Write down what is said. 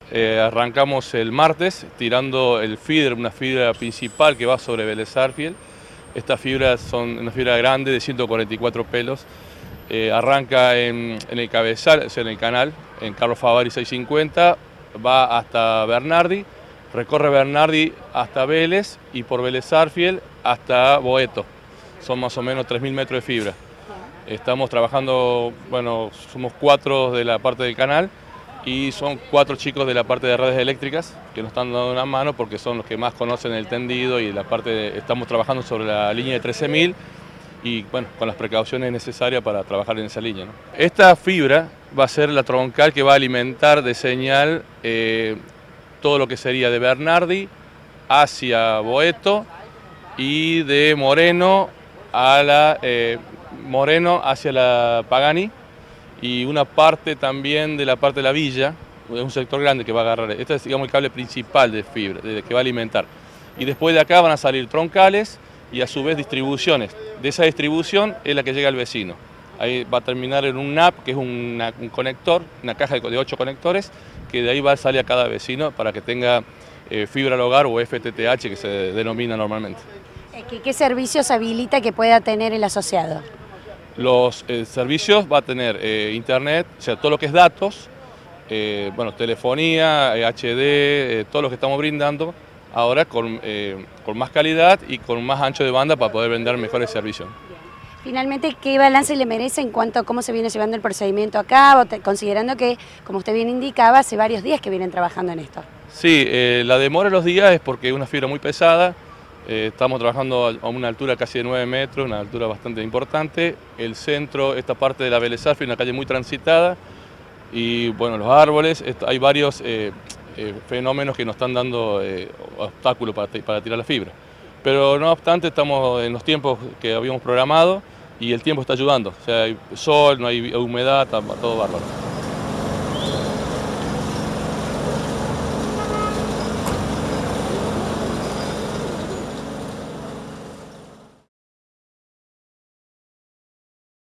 Arrancamos el martes tirando el feeder, una fibra principal que va sobre Vélez Sarsfield. Estas fibras son una fibra grande de 144 pelos. Arranca en el cabezal, o sea, en el canal, en Carlos Favari 650, va hasta Bernardi, recorre Bernardi hasta Vélez y por Vélez Sarsfield hasta Boeto. Son más o menos 3.000 metros de fibra. Estamos trabajando, bueno, somos 4 de la parte del canal y son 4 chicos de la parte de redes eléctricas que nos están dando una mano porque son los que más conocen el tendido y la parte estamos trabajando sobre la línea de 13.000 y bueno, con las precauciones necesarias para trabajar en esa línea, ¿no? Esta fibra va a ser la troncal que va a alimentar de señal todo lo que sería de Bernardi hacia Boeto y de Moreno a la Moreno hacia la Pagani y una parte también de la parte de la villa, es un sector grande que va a agarrar. Este es, digamos, el cable principal de fibra, que va a alimentar. Y después de acá van a salir troncales y a su vez distribuciones. De esa distribución es la que llega al vecino. Ahí va a terminar en un NAP, que es un conector, una caja de 8 conectores, que de ahí va a salir a cada vecino para que tenga fibra al hogar o FTTH, que se denomina normalmente. ¿Qué servicios habilita que pueda tener el asociado? Los servicios va a tener internet, o sea, todo lo que es datos, bueno, telefonía, HD, todo lo que estamos brindando, ahora con más calidad y con más ancho de banda para poder brindar mejores servicios. Finalmente, ¿qué balance le merece en cuanto a cómo se viene llevando el procedimiento a cabo, considerando que, como usted bien indicaba, hace varios días que vienen trabajando en esto? Sí, la demora de los días es porque es una fibra muy pesada. Estamos trabajando a una altura casi de 9 metros, una altura bastante importante. El centro, esta parte de la Vélez Sarsfield, una calle muy transitada. Y bueno, los árboles, hay varios fenómenos que nos están dando obstáculos para tirar la fibra. Pero no obstante, estamos en los tiempos que habíamos programado y el tiempo está ayudando. O sea, hay sol, no hay humedad, está todo bárbaro.